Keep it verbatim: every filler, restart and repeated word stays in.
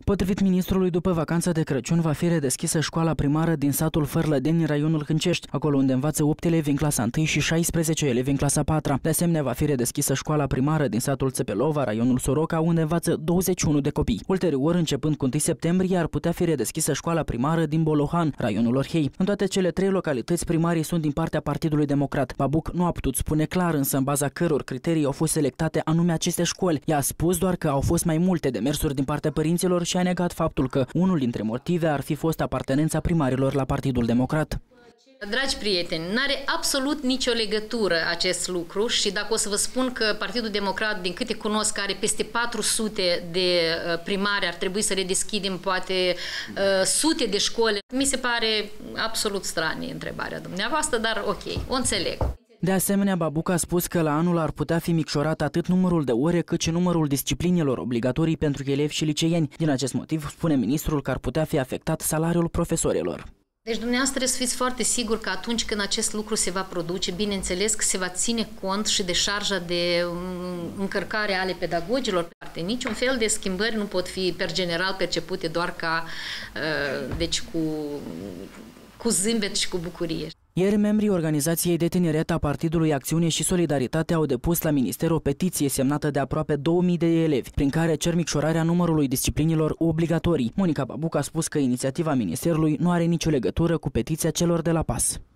Potrivit ministrului, după vacanța de Crăciun va fi redeschisă școala primară din satul Fărlădeni, în raionul Hâncești, acolo unde învață opt elevi în clasa întâi și șaisprezece elevi în clasa a patra. De asemenea, va fi redeschisă școala primară din satul Țepelova, raionul Soroca, unde învață douăzeci și unu de copii. Ulterior, începând cu întâi septembrie, ar putea fi redeschisă școala primară din Bolohan, raionul Orhei. În toate cele trei localități, primarii sunt din partea Partidului Democrat. Babuc nu a putut spune clar însă în baza căror criterii au fost selectate anume aceste școli. Ea a spus doar că au fost mai multe demersuri din partea părinților și a negat faptul că unul dintre motive ar fi fost apartenența primarilor la Partidul Democrat. Dragi prieteni, n-are absolut nicio legătură acest lucru și dacă o să vă spun că Partidul Democrat, din câte cunosc, are peste patru sute de primari, ar trebui să redeschidem poate sute de școli, mi se pare absolut stranie întrebarea dumneavoastră, dar ok, o înțeleg. De asemenea, Babuc a spus că la anul ar putea fi micșorat atât numărul de ore cât și numărul disciplinelor obligatorii pentru elevi și liceeni. Din acest motiv, spune ministrul că ar putea fi afectat salariul profesorilor. Deci dumneavoastră trebuie să fiți foarte sigur că atunci când acest lucru se va produce, bineînțeles că se va ține cont și de șarja de încărcare ale pedagogilor. Niciun fel de schimbări nu pot fi per general percepute doar ca deci cu, cu zâmbet și cu bucurie. Ieri, membrii organizației de tineret a Partidului Acțiune și Solidaritate au depus la minister o petiție semnată de aproape două mii de elevi, prin care cer micșorarea numărului disciplinelor obligatorii. Monica Babuc a spus că inițiativa ministerului nu are nicio legătură cu petiția celor de la P A S.